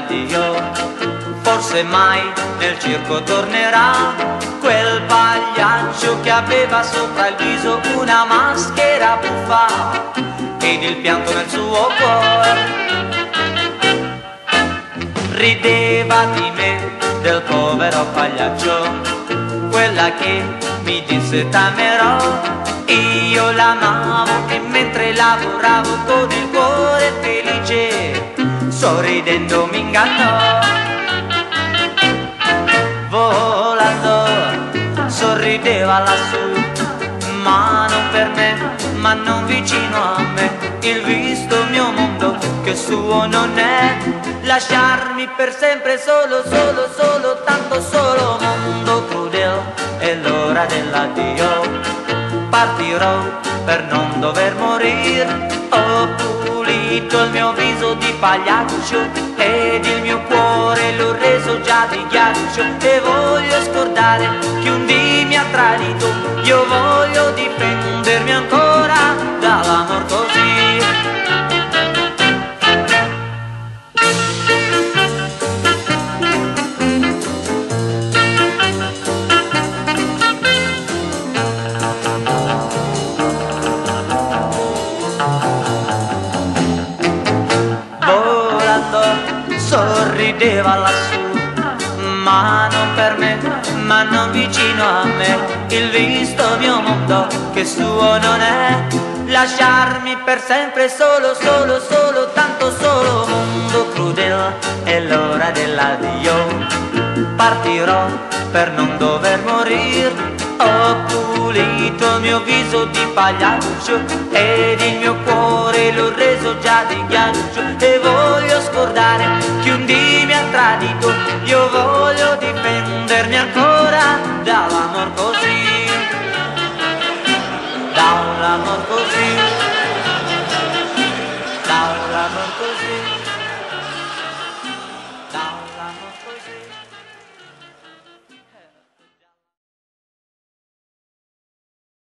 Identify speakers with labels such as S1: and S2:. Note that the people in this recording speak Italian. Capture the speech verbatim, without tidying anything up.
S1: dell'addio. Forse mai nel circo tornerà quel pagliaccio che aveva sopra il viso una maschera buffa ed il pianto nel suo cuore. Rideva di me, del povero pagliaccio, quella che mi disse t'amerò. Io l'amavo e mentre lavoravo con il cuore felice, sorridendo mi ingannò. Volando sorrideva lassù, ma non per me, ma non vicino a me. Il visto mio mondo che suo non è, lasciarmi per sempre solo, solo, solo, tanto solo. Mondo crudele, è l'ora dell'addio. Partirò per non dover morire. Ho pulito il mio viso di pagliaccio ed il mio cuore l'ho reso già di ghiaccio. E voglio scordare chi un dì mi ha tradito. Io voglio difendermi ancora dall'amor così. Sorrideva lassù, ma non per me, ma non vicino a me. Il visto mio mondo che suo non è, lasciarmi per sempre solo, solo, solo, tanto solo. Mondo crudele, è l'ora dell'addio. Partirò per non dover morire. Ho pulito il mio viso di pagliaccio ed il mio cuore l'ho reso già di ghiaccio. E voglio scordare chi un dì mi ha tradito. Io voglio